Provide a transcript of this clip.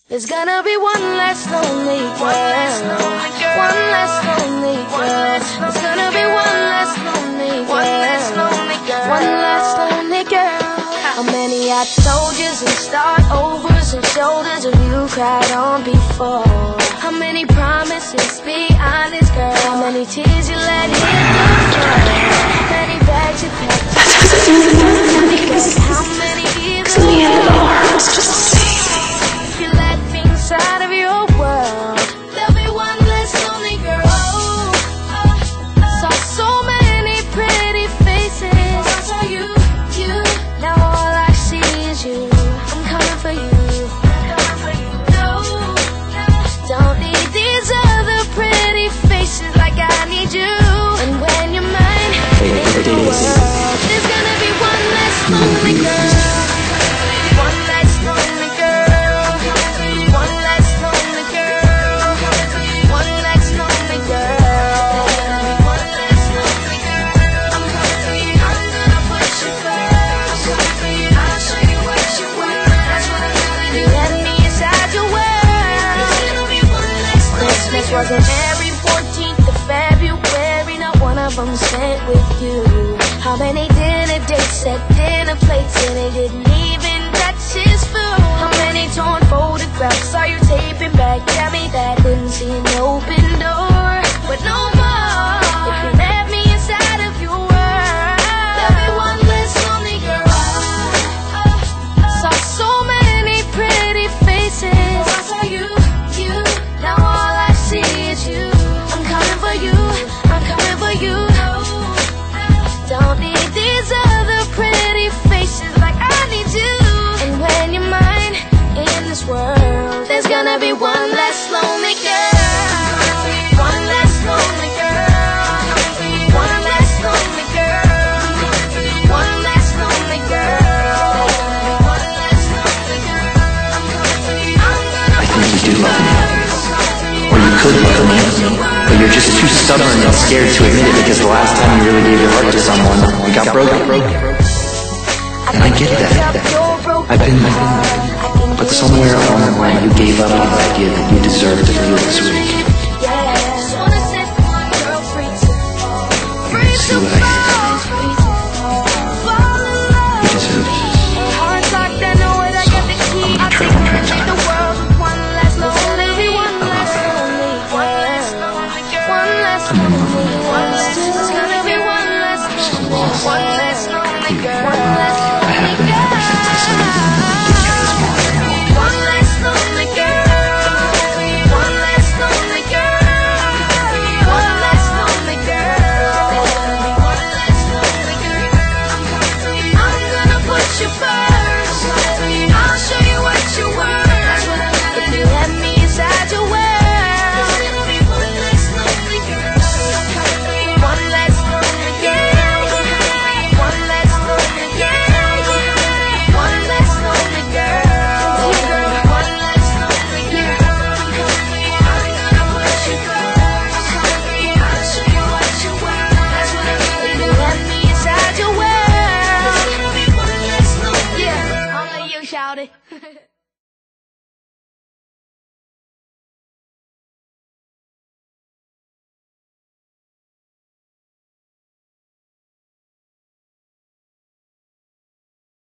There's gonna be one less lonely girl. One less lonely girl. There's gonna be one less lonely girl. One less lonely girl. One less lonely girl. How many hot soldiers and start overs and shoulders have you cried on before? How many promises, be honest girl? How many tears you let hit the floor? How many bags you packed? How many years? In the end, it all hurts just the same. Out of your world, there'll be one less lonely girl. Saw so many pretty faces. I saw you. Now all I see is you. I'm coming for you. No, don't need these other pretty faces like I need you. And when you're mine in the world, there's gonna be one less lonely girl. Wasn't every 14th of February, not one of them spent with you. How many dinner dates at dinner plates and they didn't even touch his food? How many torn photographs saw you taping back? Tell me that didn't see an open door. But no more, if you let me inside of your world, there'll be one less lonely girl. Saw so many pretty faces. I saw you. Now all I see is you. I'm coming for you. I'm coming for you. Don't need these other pretty faces like I need you. And when you're mine in this world, there's gonna be one less lonely girl. One less lonely girl. One less lonely girl. One less lonely girl. One less lonely girl. I think you do love me. Or you could love me, but you're just too stubborn and scared to admit it because the last time you really gave your heart to someone, it got broken. And I get that. I've been there. But somewhere along the line, you gave up on the idea that you deserve to feel this weak. See what I